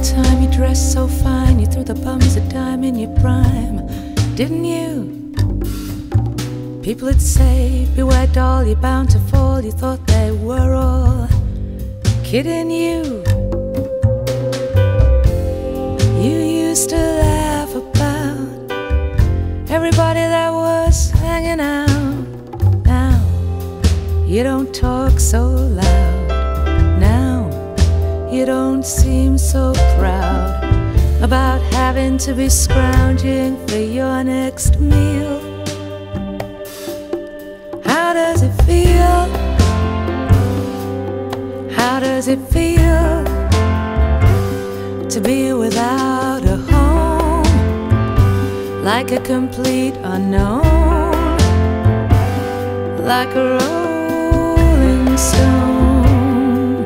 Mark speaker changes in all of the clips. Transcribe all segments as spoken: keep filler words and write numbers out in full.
Speaker 1: time you dressed so fine, you threw the bums a dime in your prime, didn't you? People would say, beware doll, you're bound to fall. You thought they were all kidding you. You used to laugh about everybody that was hanging out. Now you don't talk so loud. Now you don't seem so proud about having to be scrounging for your next meal. How does it feel? How does it feel to be without a home, like a complete unknown, like a rolling stone?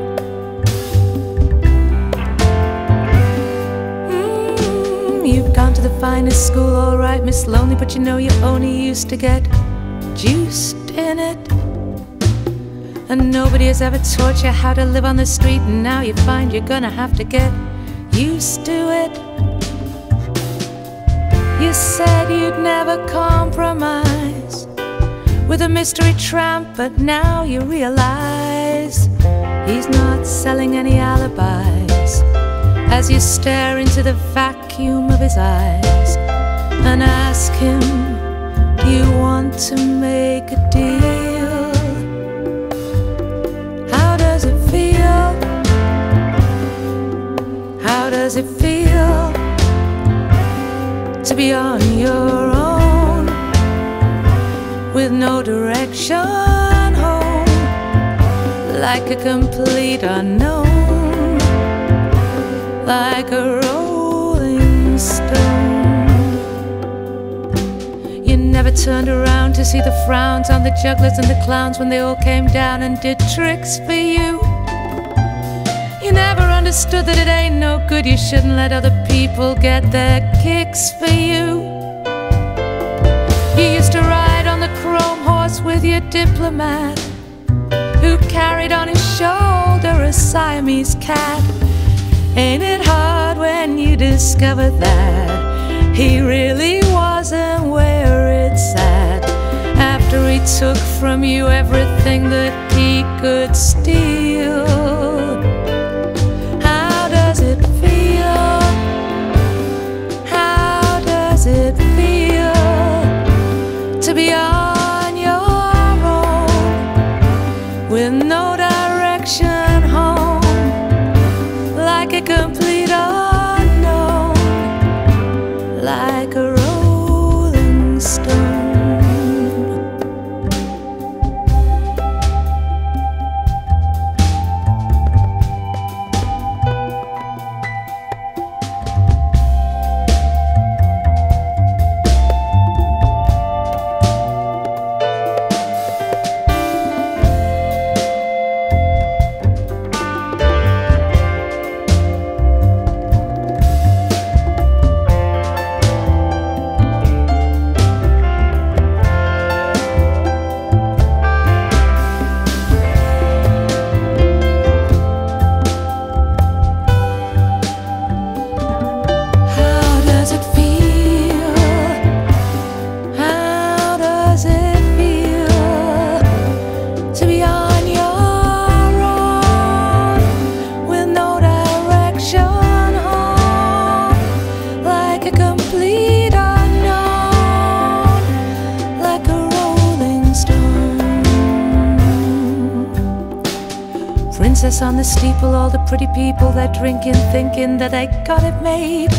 Speaker 1: Mm, you've gone to the finest school, all right, Miss Lonely, but you know you only used to get juiced in it. And nobody has ever taught you how to live on the street, and now you find you're gonna have to get used to it. You said you'd never compromise with a mystery tramp, but now you realize he's not selling any alibis, as you stare into the vacuum of his eyes and ask him, do you want to make a deal? How does it feel? How does it feel to be on your own, with no direction home, like a complete unknown, like a rolling stone? Never turned around to see the frowns on the jugglers and the clowns when they all came down and did tricks for you. You never understood that it ain't no good, you shouldn't let other people get their kicks for you. You used to ride on the chrome horse with your diplomat, who carried on his shoulder a Siamese cat. Ain't it hard when you discover that he really wasn't where it's at, after he took from you everything that he could steal? How does it feel? How does it feel to be on your own, with no direction home, like a complete unknown, like a rolling stone? Princess on the steeple, all the pretty people, they're drinking, thinking that they got it made,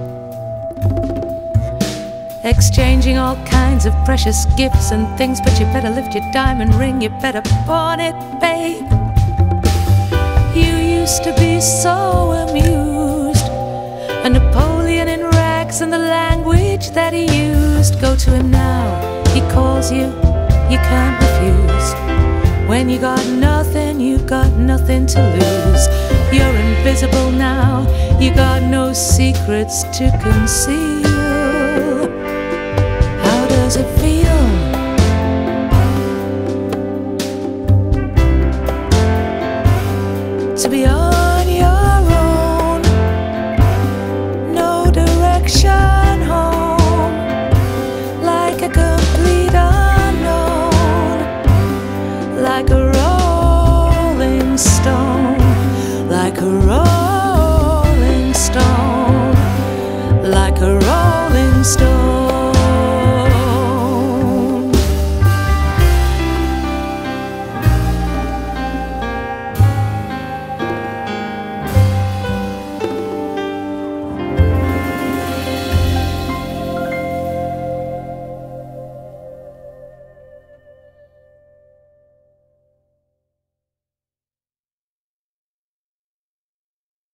Speaker 1: exchanging all kinds of precious gifts and things. But you better lift your diamond ring, you better pawn it, babe. You used to be so amused, a Napoleon in rags and the language that he used. Go to him now, he calls you, you can't refuse. When you got nothing, you got nothing to lose. You're invisible now, you got no secrets to conceal. How does it feel? To be on your own, like a rolling stone, like a rolling stone.